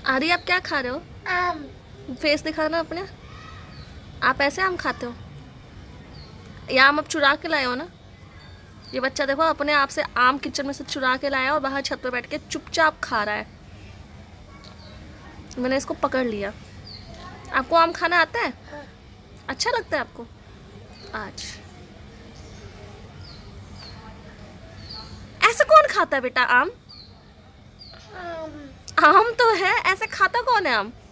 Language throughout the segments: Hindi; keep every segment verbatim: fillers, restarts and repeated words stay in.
आदि आप क्या खा रहे हो? आम। फेस दिखाना अपने। आप ऐसे आम खाते हो? ये आम आप चुरा के लाए हो ना? ये बच्चा देखो अपने आप से आम किचन में से चुरा के लाया और बाहर छत पर बैठ के चुपचाप खा रहा है। मैंने इसको पकड़ लिया। आपको आम खाना आता है? अच्छा लगता है आपको? आज ऐसे कौन खाता है बेटा आम? आम। आम तो है, ऐसे खाता कौन है आम?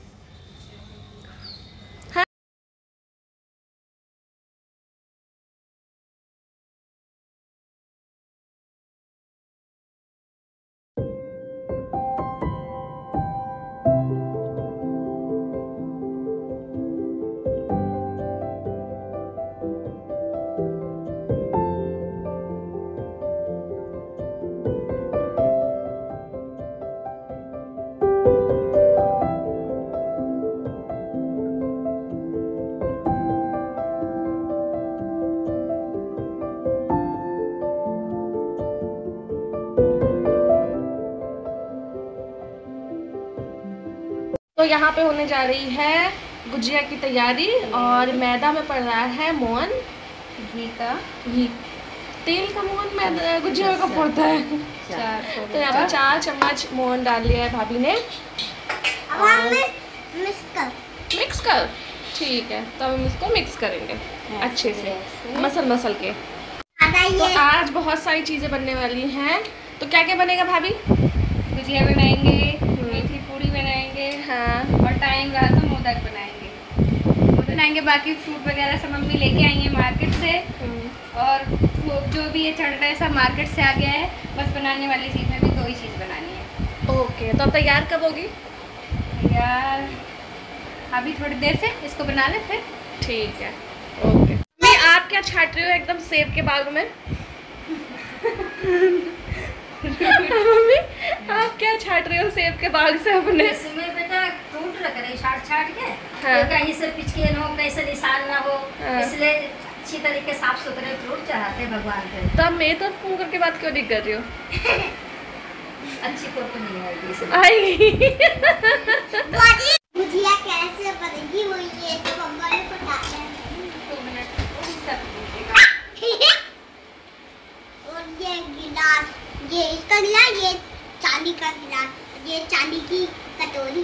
तो यहाँ पे होने जा रही है गुजिया की तैयारी और मैदा में पड़ रहा है मोहन। घी का घी तेल का मोहन मैदा गुजिया का पड़ता है। चार तो यहाँ पे चार चम्मच मोहन डाल लिया है भाभी ने। और मिक्स कर मिक्स कर ठीक है, तो हम इसको मिक्स करेंगे अच्छे से मसल मसल के। तो आज बहुत सारी चीज़ें बनने वाली हैं। तो क्या क्या बनेगा भाभी? गुजिया बनाएंगे, मीठी पूड़ी बनाएंगे, हाँ, और टाइम रहा तो मोदक बनाएंगे बनाएंगे बाकी फ्रूट वगैरह सब मम्मी लेके आई है मार्केट से, और वो जो भी ये चढ़ रहा है सब मार्केट से आ गया है। बस बनाने वाली चीज़ में भी दो ही चीज़ बनानी है। ओके, तो अब तैयार कब होगी? यार अभी थोड़ी देर से इसको बना ले फिर। ठीक है, ओके। मैं आप क्या छाट रही हो एकदम सेब के बाग में? मम्मी आप क्या छाट रहे हो सेब के बाग से अपने? इसमें बेटा फ्रूट रख रही छाट छाट के, हाँ। तो कहीं से पिचके न हो, कहीं से निशान ना हो, हाँ। इसलिए अच्छी तरीके साफ सुथरे फ्रूट चढ़ाते हैं भगवान पे। तो आप मेरी तरफ फोन करके बात क्यों नहीं कर रही हो? अच्छी फोटो नहीं आएगी इसमें। आएगी। गुजिया कैसे बनेगी वो ये तो मम्मा ने बताया है। दो मिनट सब और ये गिलास, ये इसका गिलास, ये चांदी का गिलास, ये चांदी की कटोरी।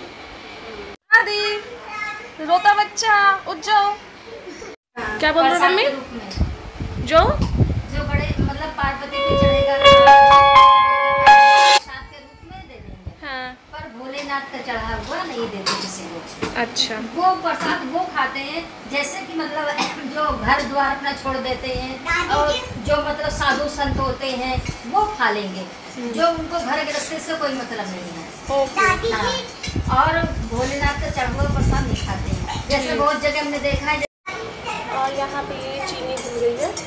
आदि रोता बच्चा उठ जाओ। क्या बोल रहे हो मम्मी? प्रसाद के रूप में जो जो बड़े मतलब पार्वती पे चढ़ेगा प्रसाद के रूप में दे देंगे, हाँ, पर भोलेनाथ का चढ़ा हुआ नहीं देते किसी को। अच्छा वो प्रसाद वो खाते हैं जैसे कि मतलब जो घर द्वार अपना छोड़ देते हैं और जो मतलब साधु संत होते हैं वो खा लेंगे, जो उनको घर गृहस्थी से कोई मतलब नहीं है। ओके। हाँ, और भोलेनाथ का चढ़ा हुआ प्रसाद नहीं खाते हैं, जैसे बहुत जगह हमने देखा है। और यहाँ पे ये चीनी घुल गई है।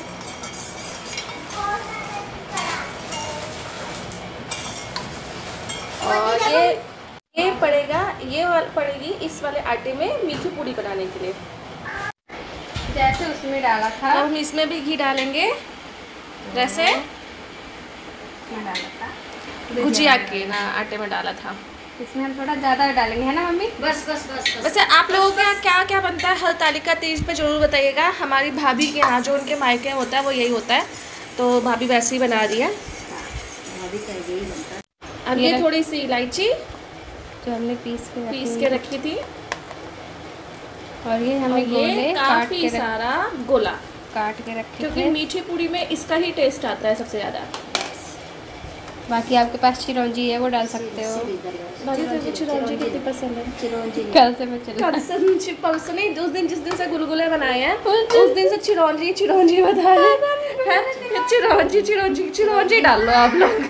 और ये ये पड़ेगा, ये वाला पड़ेगी इस वाले आटे में मीठी पूड़ी बनाने के लिए। जैसे उसमें डाला था अब हम इसमें भी घी डालेंगे जैसे इसमें डाला था गुजिया के ना आटे में डाला था। इसमें हम थोड़ा ज़्यादा डालेंगे, है ना मम्मी? बस बस बस बस। वैसे आप लोगों के यहाँ क्या क्या बनता है हर तालिका तीज पे जरूर बताइएगा। हमारी भाभी के यहाँ जो उनके मायके में होता है वो यही होता है, तो भाभी वैसे ही बना रही है। अभी का यही बनता है। अब ये थोड़ी सी इलायची जो हमने पीस के पीस के रखी थी, और ये और हमें ये गोले काट काफी के रख, सारा गोला, काट के रखे क्योंकि थे। मीठी पूड़ी में इसका ही टेस्ट आता है सबसे ज्यादा। बाकी आपके पास चिरौंजी है वो डाल सकते हो। भाभी तुझे चिरौंजी कितनी पसंद है? चिरौंजी कल से मैं चला कल से परसों नहीं, उस दिन जिस दिन से गुलगुले बनाए हैं उस दिन से चिरौंजी चिरौंजी बता रहे हैं। चिरौंजी चिरौंजी चिरौंजी डाल लो आप लोग।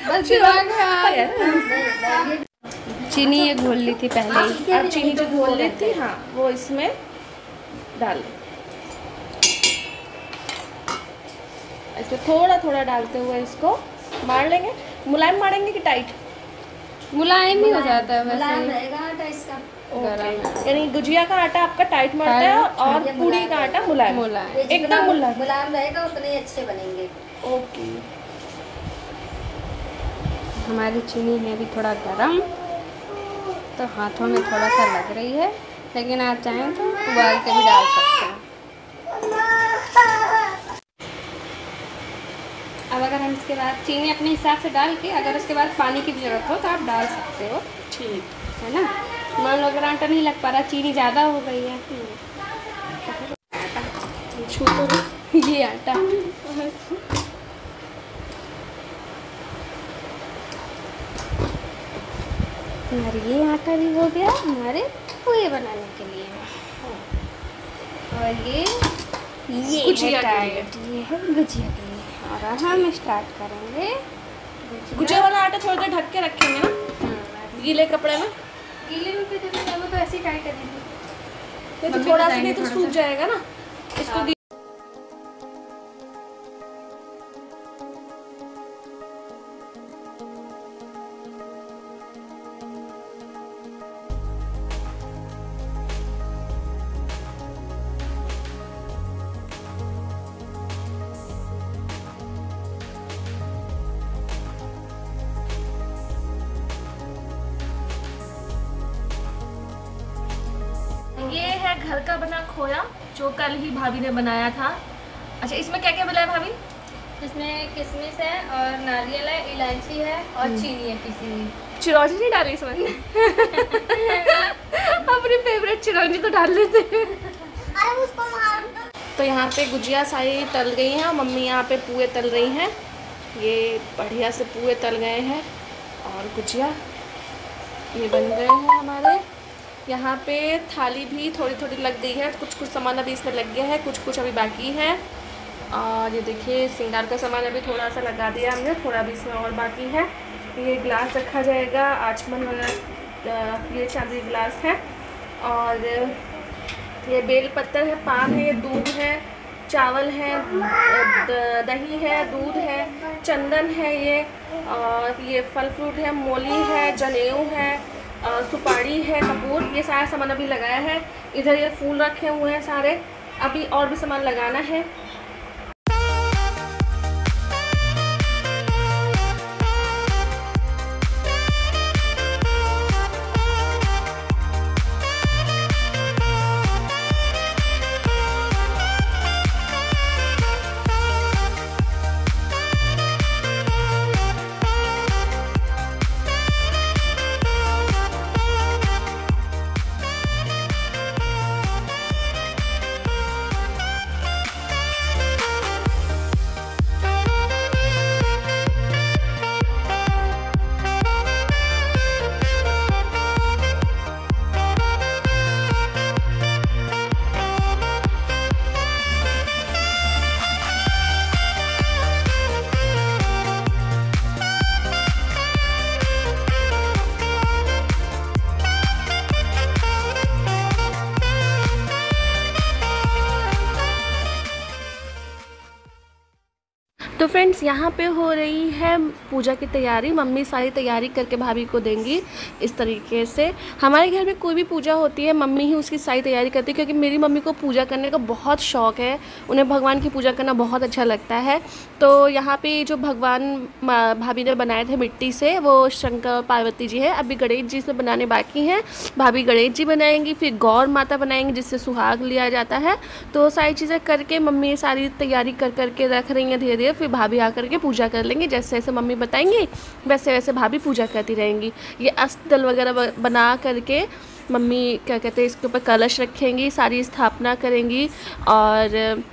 चीनी ये घोल ली थी पहले ही। अब चीनी जो घोल ली थी हाँ वो इसमें डाल लो। ऐसे थोड़ा थोड़ा डालते हुए इसको मार लेंगे। मुलायम मारेंगे कि टाइट? मुलायम ही हो जाता है मुलायम वैसे। रहेगा आटा इसका। ओके, यानी गुजिया का आटा आपका टाइट मरता है और पूड़ी का आटा मुलायम मुलायम। ये एकदम जितना मुलायम। मुलायम रहेगा उतने ही अच्छे बनेंगे। ओके, हमारी चीनी है अभी थोड़ा गरम, तो हाथों में थोड़ा सा लग रही है, लेकिन आप चाहें तो उबाल के भी डाल सकते हैं। अब अगर हम इसके बाद चीनी अपने हिसाब से डाल के, अगर उसके बाद पानी की भी ज़रूरत हो तो आप डाल सकते हो, ठीक है ना। मान लो अगर आटा नहीं लग पा रहा, चीनी ज़्यादा हो गई है, छू तो ये आटा और ये आटा भी हो गया हमारे पोहे बनाने के लिए। और ये ये गुजिया है के लिए। टाइट, ये है गुजिया के लिए। और अब हम स्टार्ट करेंगे गुजिया वाला आटा थोड़ा देर ढक के रखेंगे ना, हाँ, गीले कपड़े में। गीले में फिर वो तो ऐसे ही टाइट कर दीजिए, नहीं तो थोड़ा सा, नहीं तो सूख जाएगा ना इसको। हाँ। ये है घर का बना खोया जो कल ही भाभी ने बनाया था। अच्छा, इसमें क्या क्या मिला है भाभी? इसमें किशमिश है और नारियल है, इलायची है और चीनी है पिसी हुई। चिरौंजी नहीं डाली इसमें? अपनी फेवरेट चिरौंजी तो डाल लेते हैं। अरे उसको मार दो। तो यहाँ पे गुजिया सारी तल गई हैं, मम्मी यहाँ पे पुए तल रही हैं। ये बढ़िया से पुए तल गए हैं और गुजिया ये बन गए हैं हमारे। यहाँ पे थाली भी थोड़ी थोड़ी लग गई है, कुछ कुछ सामान अभी इसमें लग गया है, कुछ कुछ अभी बाकी है। और ये देखिए श्रृंगार का सामान अभी थोड़ा सा लगा दिया हमने, थोड़ा भी इसमें और बाकी है। ये ग्लास रखा जाएगा, आचमन वगैरह, ये चांदी गिलास है। और ये बेल पत्तर है, पान है, ये दूध है, चावल है, दही है, दूध है, चंदन है ये, और ये फल फ्रूट है, मोली है, जनेऊ है, सुपारी है, कपूर, ये सारा सामान अभी लगाया है। इधर ये फूल रखे हुए हैं सारे, अभी और भी सामान लगाना है। तो फ्रेंड्स यहाँ पे हो रही है पूजा की तैयारी। मम्मी सारी तैयारी करके भाभी को देंगी इस तरीके से। हमारे घर में कोई भी पूजा होती है मम्मी ही उसकी सारी तैयारी करती है, क्योंकि मेरी मम्मी को पूजा करने का बहुत शौक़ है, उन्हें भगवान की पूजा करना बहुत अच्छा लगता है। तो यहाँ पे जो भगवान भाभी ने बनाए थे मिट्टी से, वो शंकर पार्वती जी है। अभी गणेश जी से बनाने बाकी हैं, भाभी गणेश जी बनाएंगी, फिर गौर माता बनाएंगी जिससे सुहाग लिया जाता है। तो सारी चीज़ें करके मम्मी सारी तैयारी कर करके रख रही हैं धीरे धीरे, फिर भाभी आकर के पूजा कर लेंगे। जैसे जैसे मम्मी बताएंगी वैसे वैसे भाभी पूजा करती रहेंगी। ये अस्तल वगैरह बना करके मम्मी क्या कहते हैं इसके ऊपर कलश रखेंगी, सारी स्थापना करेंगी। और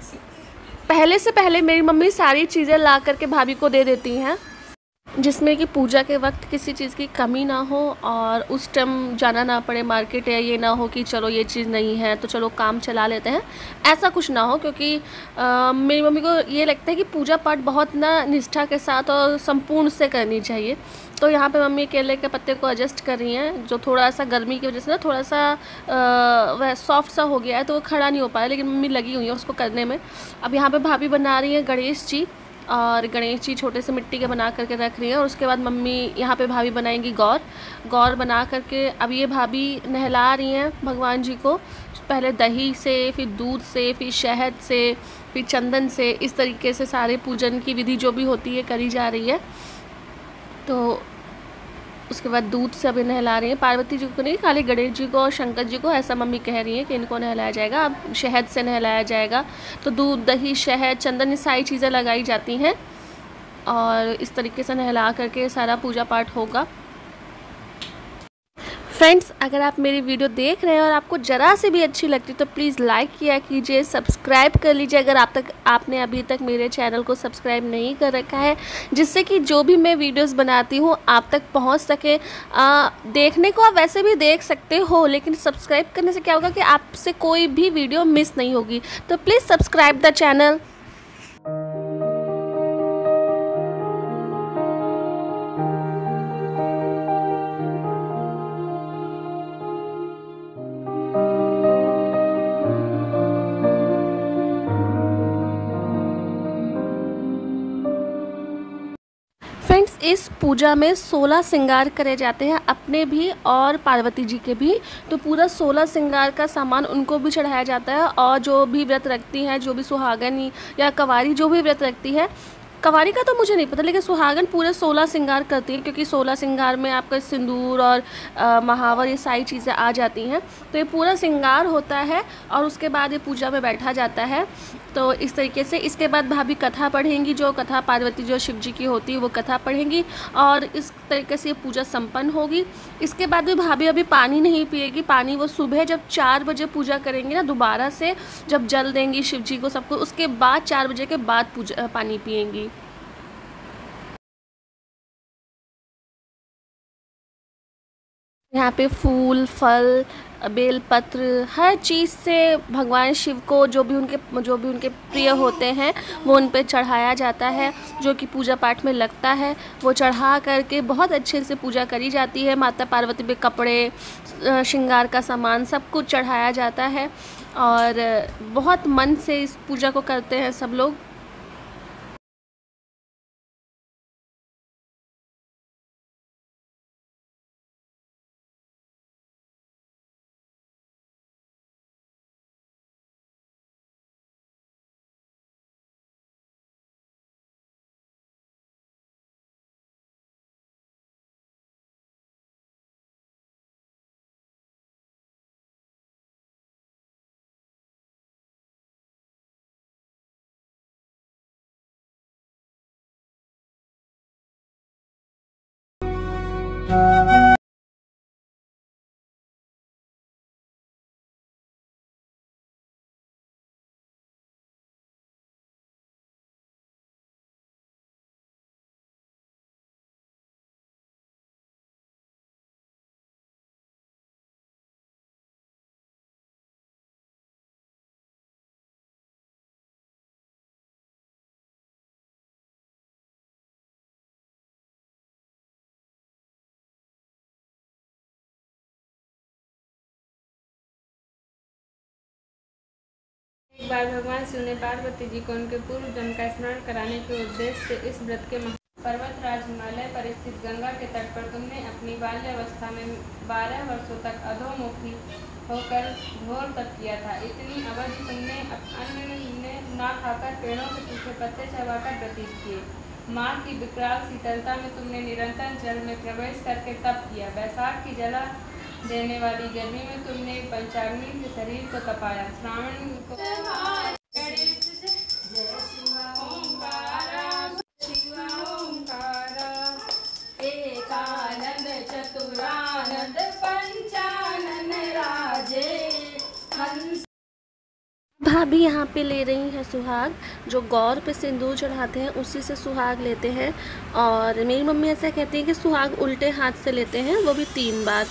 पहले से पहले मेरी मम्मी सारी चीज़ें ला करके भाभी को दे देती हैं, जिसमें कि पूजा के वक्त किसी चीज़ की कमी ना हो और उस टाइम जाना ना पड़े मार्केट, या ये ना हो कि चलो ये चीज़ नहीं है तो चलो काम चला लेते हैं, ऐसा कुछ ना हो। क्योंकि आ, मेरी मम्मी को ये लगता है कि पूजा पाठ बहुत ना निष्ठा के साथ और संपूर्ण से करनी चाहिए। तो यहाँ पे मम्मी केले के पत्ते को एडजस्ट कर रही हैं, जो थोड़ा सा गर्मी की वजह से ना थोड़ा सा वह सॉफ्ट सा हो गया है, तो वो खड़ा नहीं हो पाया, लेकिन मम्मी लगी हुई है उसको करने में। अब यहाँ पे भाभी बना रही हैं गणेश जी, और गणेश जी छोटे से मिट्टी के बना करके रख रही हैं। और उसके बाद मम्मी यहाँ पे भाभी बनाएंगी गौर गौर बना करके। अब ये भाभी नहला रही हैं भगवान जी को, पहले दही से, फिर दूध से, फिर शहद से, फिर चंदन से, इस तरीके से सारे पूजन की विधि जो भी होती है करी जा रही है। तो उसके बाद दूध से अभी नहला रही हैं। पार्वती जी को नहीं, खाली गणेश जी को और शंकर जी को, ऐसा मम्मी कह रही हैं कि इनको नहलाया जाएगा। अब शहद से नहलाया जाएगा। तो दूध, दही, शहद, चंदन, ये सारी चीज़ें लगाई जाती हैं और इस तरीके से नहला करके सारा पूजा पाठ होगा। फ्रेंड्स, अगर आप मेरी वीडियो देख रहे हैं और आपको ज़रा से भी अच्छी लगती तो प्लीज़ लाइक किया कीजिए, सब्सक्राइब कर लीजिए अगर आप तक आपने अभी तक मेरे चैनल को सब्सक्राइब नहीं कर रखा है, जिससे कि जो भी मैं वीडियोस बनाती हूँ आप तक पहुँच सके। आ, देखने को आप वैसे भी देख सकते हो, लेकिन सब्सक्राइब करने से क्या होगा कि आपसे कोई भी वीडियो मिस नहीं होगी। तो please subscribe the channel. Friends, इस पूजा में सोलह श्रृंगार करे जाते हैं, अपने भी और पार्वती जी के भी। तो पूरा सोलह श्रृंगार का सामान उनको भी चढ़ाया जाता है। और जो भी व्रत रखती हैं, जो भी सुहागन या कवारी जो भी व्रत रखती है, कवारी का तो मुझे नहीं पता, लेकिन सुहागन पूरे सोलह श्रृंगार करती है, क्योंकि सोलह श्रृंगार में आपका सिंदूर और आ, महावर, ये सारी चीज़ें आ जाती हैं। तो ये पूरा श्रृंगार होता है और उसके बाद ये पूजा में बैठा जाता है। तो इस तरीके से इसके बाद भाभी कथा पढ़ेंगी, जो कथा पार्वती जो शिव जी की होती है वो कथा पढ़ेंगी और इस तरीके से ये पूजा संपन्न होगी। इसके बाद भी भाभी अभी पानी नहीं पिएगी। पानी वो सुबह जब चार बजे पूजा करेंगी ना, दोबारा से जब जल देंगी शिव जी को सबको, उसके बाद चार बजे के बाद पूजा पानी पिएंगी। यहाँ पे फूल, फल, बेलपत्र, हर चीज़ से भगवान शिव को जो भी उनके जो भी उनके प्रिय होते हैं वो उन पे चढ़ाया जाता है, जो कि पूजा पाठ में लगता है। वो चढ़ा करके बहुत अच्छे से पूजा करी जाती है। माता पार्वती पे कपड़े, श्रृंगार का सामान सब कुछ चढ़ाया जाता है और बहुत मन से इस पूजा को करते हैं सब लोग। एक बार भगवान शिव ने पार्वती जी को उनके पूर्व जन्म का स्मरण कराने के उद्देश्य से इस व्रत के पर्वतराज हिमालय पर स्थित गंगा के तट पर तुमने अपनी बाल्यावस्था में बारह वर्षों तक अधोमुखी होकर घोर तप किया था। इतनी अवधि तुमने अन्न न खाकर पेड़ों के सूखे पत्ते चबाकर व्यतीत किए। माँ की विकराल शीतलता में तुमने निरंतर जल में प्रवेश करके तप किया। बैसाख की जला देने वाली गर्मी में तुमने पंचाग्नि के शरीर को तपाया। श्रावण को एकानंद चतुरानंद पंचानन राजे। भाभी यहाँ पे ले रही है सुहाग, जो गौर पे सिंदूर चढ़ाते हैं उसी से सुहाग लेते हैं। और मेरी मम्मी ऐसा कहती है कि सुहाग उल्टे हाथ से लेते हैं, वो भी तीन बार।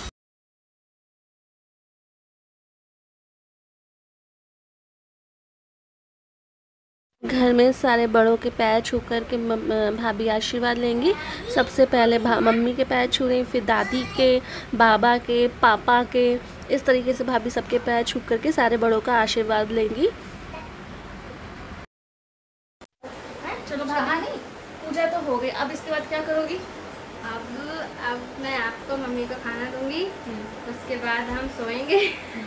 घर में सारे बड़ों के पैर छू कर के भाभी आशीर्वाद लेंगी। सबसे पहले मम्मी के पैर छू रही, फिर दादी के, बाबा के, पापा के, इस तरीके से भाभी सबके पैर छू करके सारे बड़ों का आशीर्वाद लेंगी। चलो भाभी, पूजा तो हो गई, अब इसके बाद क्या करोगी? अब अब मैं आपको मम्मी को खाना दूंगी, उसके बाद हम सोएंगे।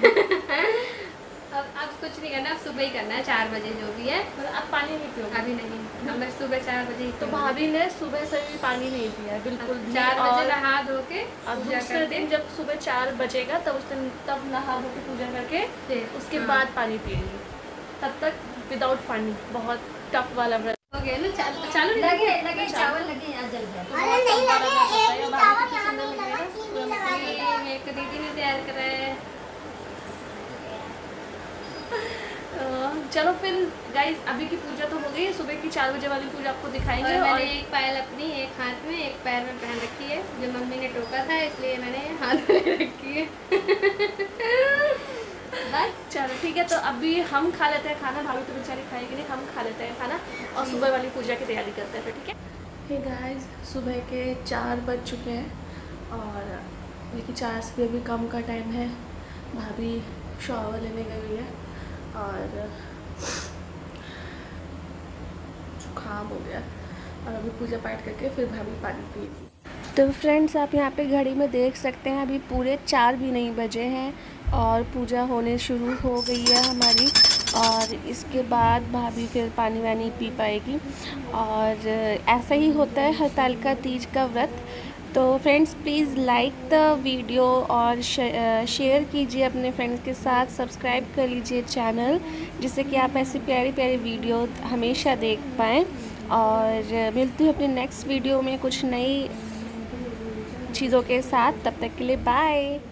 अब अब कुछ नहीं करना, अब सुबह ही करना है चार बजे जो भी है। मतलब अब पानी नहीं पियोगे? अभी नहीं, अब मैं सुबह चार बजे ही। तो भाभी ने सुबह से भी पानी नहीं पिया बिल्कुल। चार बजे नहा धो के अब पूजा दूसरे करके। दिन जब सुबह चार बजेगा तब उस दिन तब नहा धो के पूजा करके फिर उसके हाँ। बाद पानी पिएंगे। तब तक विदाउट पानी बहुत टफ वाला व्रत हो गया ना। चा- चालू नहीं लगे लगे चावल लगे यहाँ जल गया। अरे नहीं लगे, एक भी चावल कितनी यहाँ सुंदर नहीं लग रहा लगा, है। चीनी लगा ये दिया। मेरे को दीदी ने तैयार करा है। तो चलो फिर गाइस, अभी की पूजा तो हो गई, सुबह की चार बजे वाली पूजा आपको दिखाएंगे। और और मैंने एक पायल अपनी एक हाथ में एक पैर में पहन रखी है, जो मम्मी ने टोका था इसलिए मैंने हाथ में ले रखी है। बस चलो ठीक है, तो अभी हम खा लेते हैं खाना। भाभी तो बेचारी खाएगी नहीं, हम खा लेते हैं खाना और सुबह वाली पूजा की तैयारी करते हैं फिर, ठीक है। हे गाइस, सुबह के चार बज चुके हैं और लेकिन चार से भी कम का टाइम है। भाभी शॉवर लेने गई हुई है और जुकाम हो गया और अभी पूजा पाठ करके फिर भाभी पानी पिएगी। तो फ्रेंड्स, आप यहाँ पे घड़ी में देख सकते हैं अभी पूरे चार भी नहीं बजे हैं और पूजा होने शुरू हो गई है हमारी। और इसके बाद भाभी फिर पानी वानी पी पाएगी। और ऐसा ही होता है हरतालिका तीज का व्रत। तो friends, please like the video और शेयर कीजिए अपने फ्रेंड्स के साथ। सब्सक्राइब कर लीजिए चैनल, जिससे कि आप ऐसी प्यारी प्यारी वीडियो हमेशा देख पाएँ। और मिलती हूँ अपने नेक्स्ट वीडियो में कुछ नई चीज़ों के साथ। तब तक के लिए बाय।